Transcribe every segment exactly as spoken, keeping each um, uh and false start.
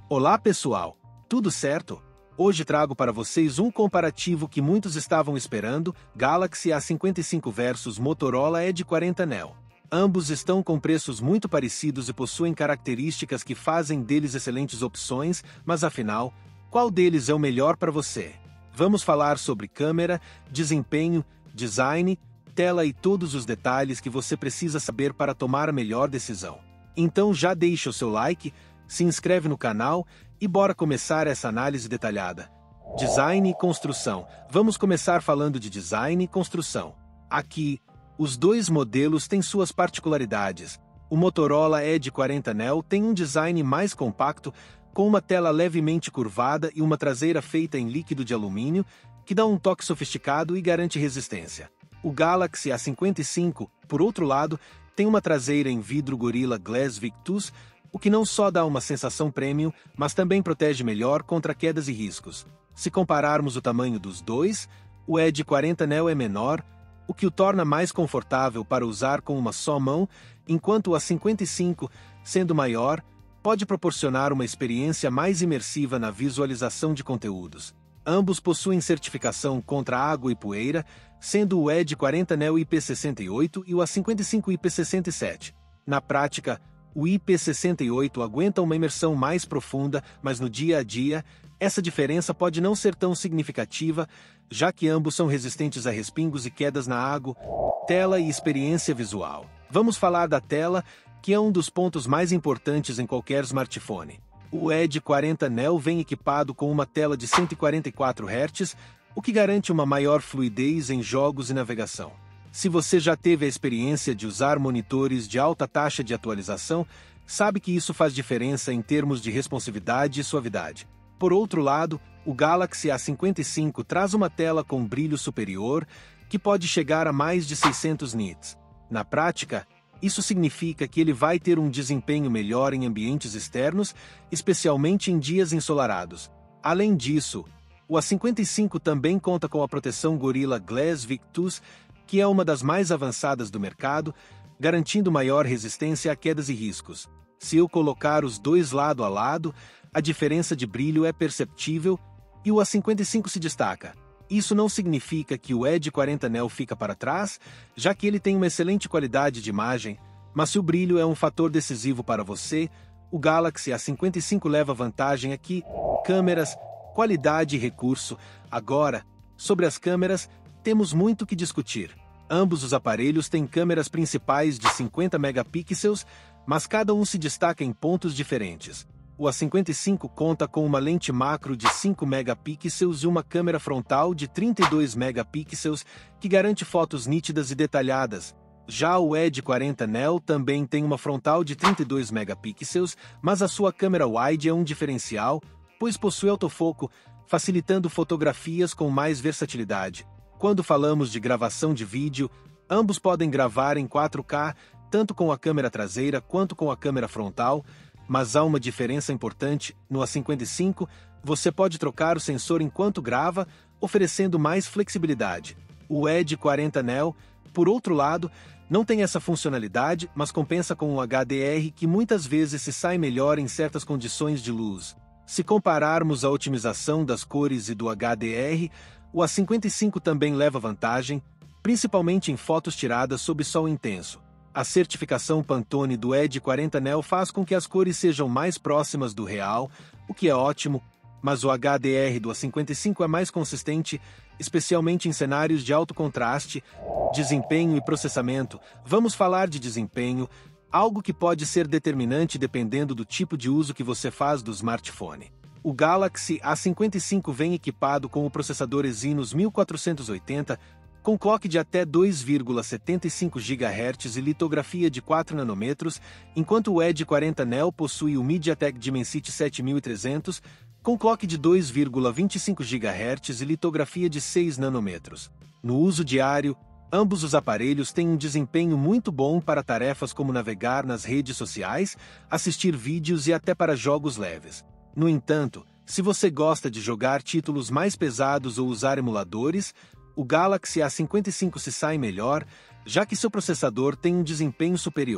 Olá pessoal, tudo certo? Hoje trago para vocês um comparativo que muitos estavam esperando, Galaxy A cinquenta e cinco versus Motorola Edge quarenta Neo. Ambos estão com preços muito parecidos e possuem características que fazem deles excelentes opções, mas afinal, qual deles é o melhor para você? Vamos falar sobre câmera, desempenho, design, tela e todos os detalhes que você precisa saber para tomar a melhor decisão. Então já deixa o seu like, se inscreve no canal e bora começar essa análise detalhada. Design e construção. Vamos começar falando de design e construção. Aqui, os dois modelos têm suas particularidades. O Motorola Edge quarenta Neo tem um design mais compacto, com uma tela levemente curvada e uma traseira feita em líquido de alumínio, que dá um toque sofisticado e garante resistência. O Galaxy A cinquenta e cinco, por outro lado, tem uma traseira em vidro Gorilla Glass Victus, o que não só dá uma sensação premium, mas também protege melhor contra quedas e riscos. Se compararmos o tamanho dos dois, o Edge quarenta Neo é menor, o que o torna mais confortável para usar com uma só mão, enquanto o A cinquenta e cinco, sendo maior, pode proporcionar uma experiência mais imersiva na visualização de conteúdos. Ambos possuem certificação contra água e poeira, sendo o Edge quarenta Neo I P sessenta e oito e o A cinquenta e cinco I P sessenta e sete. Na prática, o I P sessenta e oito aguenta uma imersão mais profunda, mas no dia a dia, essa diferença pode não ser tão significativa, já que ambos são resistentes a respingos e quedas na água. Tela e experiência visual. Vamos falar da tela, que é um dos pontos mais importantes em qualquer smartphone. O Edge quarenta Neo vem equipado com uma tela de cento e quarenta e quatro hertz, o que garante uma maior fluidez em jogos e navegação. Se você já teve a experiência de usar monitores de alta taxa de atualização, sabe que isso faz diferença em termos de responsividade e suavidade. Por outro lado, o Galaxy A cinquenta e cinco traz uma tela com brilho superior, que pode chegar a mais de seiscentos nits. Na prática, isso significa que ele vai ter um desempenho melhor em ambientes externos, especialmente em dias ensolarados. Além disso, o A cinquenta e cinco também conta com a proteção Gorilla Glass Victus, que é uma das mais avançadas do mercado, garantindo maior resistência a quedas e riscos. Se eu colocar os dois lado a lado, a diferença de brilho é perceptível e o A cinquenta e cinco se destaca. Isso não significa que o Edge quarenta Neo fica para trás, já que ele tem uma excelente qualidade de imagem, mas se o brilho é um fator decisivo para você, o Galaxy A cinquenta e cinco leva vantagem aqui. Câmeras, qualidade e recurso. Agora, sobre as câmeras, temos muito que discutir. Ambos os aparelhos têm câmeras principais de cinquenta megapixels, mas cada um se destaca em pontos diferentes. O A cinquenta e cinco conta com uma lente macro de cinco megapixels e uma câmera frontal de trinta e dois megapixels, que garante fotos nítidas e detalhadas. Já o Edge quarenta Neo também tem uma frontal de trinta e dois megapixels, mas a sua câmera wide é um diferencial, pois possui autofoco, facilitando fotografias com mais versatilidade. Quando falamos de gravação de vídeo, ambos podem gravar em quatro K, tanto com a câmera traseira quanto com a câmera frontal, mas há uma diferença importante. No A cinquenta e cinco, você pode trocar o sensor enquanto grava, oferecendo mais flexibilidade. O Edge quarenta Neo, por outro lado, não tem essa funcionalidade, mas compensa com um H D R que muitas vezes se sai melhor em certas condições de luz. Se compararmos a otimização das cores e do H D R, o A cinquenta e cinco também leva vantagem, principalmente em fotos tiradas sob sol intenso. A certificação Pantone do Edge quarenta Neo faz com que as cores sejam mais próximas do real, o que é ótimo, mas o H D R do A cinquenta e cinco é mais consistente, especialmente em cenários de alto contraste. Desempenho e processamento. Vamos falar de desempenho, algo que pode ser determinante dependendo do tipo de uso que você faz do smartphone. O Galaxy A cinquenta e cinco vem equipado com o processador Exynos mil quatrocentos e oitenta, com clock de até dois vírgula setenta e cinco gigahertz e litografia de quatro nanômetros, enquanto o Edge quarenta Neo possui o MediaTek Dimensity sete mil e trezentos, com clock de dois vírgula vinte e cinco gigahertz e litografia de seis nanômetros. No uso diário, ambos os aparelhos têm um desempenho muito bom para tarefas como navegar nas redes sociais, assistir vídeos e até para jogos leves. No entanto, se você gosta de jogar títulos mais pesados ou usar emuladores, o Galaxy A cinquenta e cinco se sai melhor, já que seu processador tem um desempenho superior.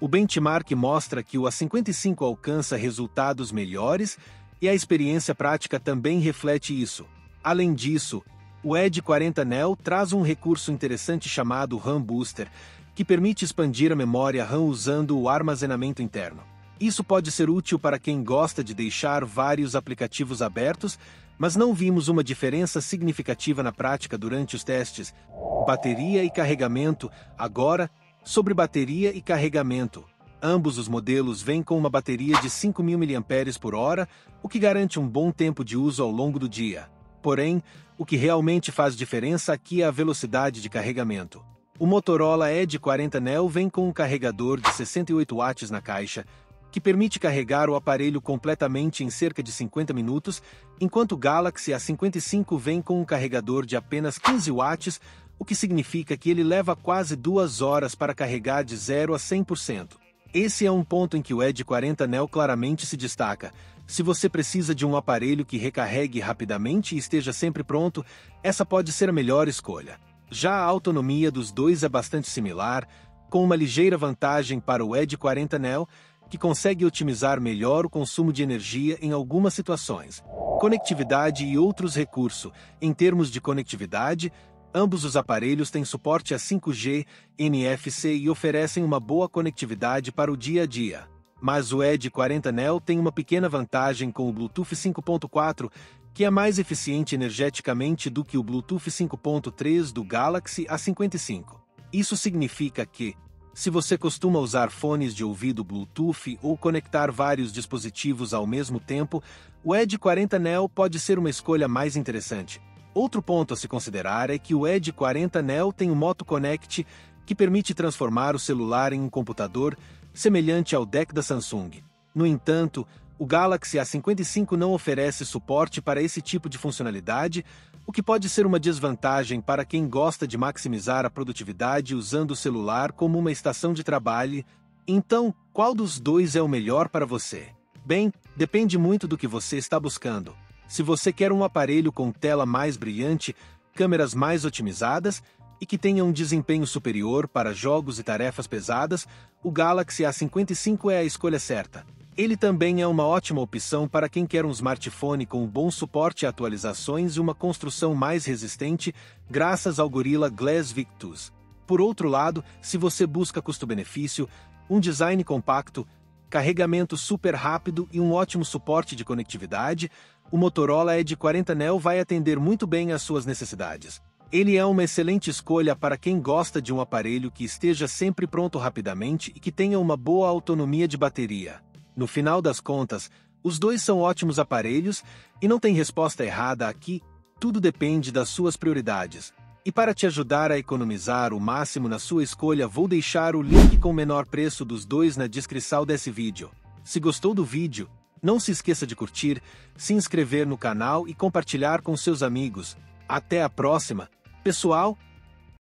O benchmark mostra que o A cinquenta e cinco alcança resultados melhores e a experiência prática também reflete isso. Além disso, o Edge quarenta Neo traz um recurso interessante chamado RAM Booster, que permite expandir a memória RAM usando o armazenamento interno. Isso pode ser útil para quem gosta de deixar vários aplicativos abertos, mas não vimos uma diferença significativa na prática durante os testes. Bateria e carregamento. Agora, sobre bateria e carregamento. Ambos os modelos vêm com uma bateria de cinco mil miliampères por hora, o que garante um bom tempo de uso ao longo do dia. Porém, o que realmente faz diferença aqui é a velocidade de carregamento. O Motorola Edge quarenta Neo vem com um carregador de sessenta e oito watts na caixa, que permite carregar o aparelho completamente em cerca de cinquenta minutos, enquanto o Galaxy A cinquenta e cinco vem com um carregador de apenas quinze watts, o que significa que ele leva quase duas horas para carregar de zero a cem por cento. Esse é um ponto em que o Edge quarenta Neo claramente se destaca. Se você precisa de um aparelho que recarregue rapidamente e esteja sempre pronto, essa pode ser a melhor escolha. Já a autonomia dos dois é bastante similar, com uma ligeira vantagem para o Edge quarenta Neo, que consegue otimizar melhor o consumo de energia em algumas situações. Conectividade e outros recursos. Em termos de conectividade, ambos os aparelhos têm suporte a cinco G, N F C e oferecem uma boa conectividade para o dia a dia. Mas o Edge quarenta Neo tem uma pequena vantagem com o Bluetooth cinco ponto quatro, que é mais eficiente energeticamente do que o Bluetooth cinco ponto três do Galaxy A cinquenta e cinco. Isso significa que, se você costuma usar fones de ouvido Bluetooth ou conectar vários dispositivos ao mesmo tempo, o Edge quarenta Neo pode ser uma escolha mais interessante. Outro ponto a se considerar é que o Edge quarenta Neo tem o Moto Connect, que permite transformar o celular em um computador, semelhante ao deck da Samsung. No entanto, o Galaxy A cinquenta e cinco não oferece suporte para esse tipo de funcionalidade, o que pode ser uma desvantagem para quem gosta de maximizar a produtividade usando o celular como uma estação de trabalho. Então, qual dos dois é o melhor para você? Bem, depende muito do que você está buscando. Se você quer um aparelho com tela mais brilhante, câmeras mais otimizadas e que tenha um desempenho superior para jogos e tarefas pesadas, o Galaxy A cinquenta e cinco é a escolha certa. Ele também é uma ótima opção para quem quer um smartphone com bom suporte a atualizações e uma construção mais resistente, graças ao Gorilla Glass Victus. Por outro lado, se você busca custo-benefício, um design compacto, carregamento super rápido e um ótimo suporte de conectividade, o Motorola Edge quarenta Neo vai atender muito bem às suas necessidades. Ele é uma excelente escolha para quem gosta de um aparelho que esteja sempre pronto rapidamente e que tenha uma boa autonomia de bateria. No final das contas, os dois são ótimos aparelhos e não tem resposta errada aqui, tudo depende das suas prioridades. E para te ajudar a economizar o máximo na sua escolha, vou deixar o link com o menor preço dos dois na descrição desse vídeo. Se gostou do vídeo, não se esqueça de curtir, se inscrever no canal e compartilhar com seus amigos. Até a próxima, pessoal!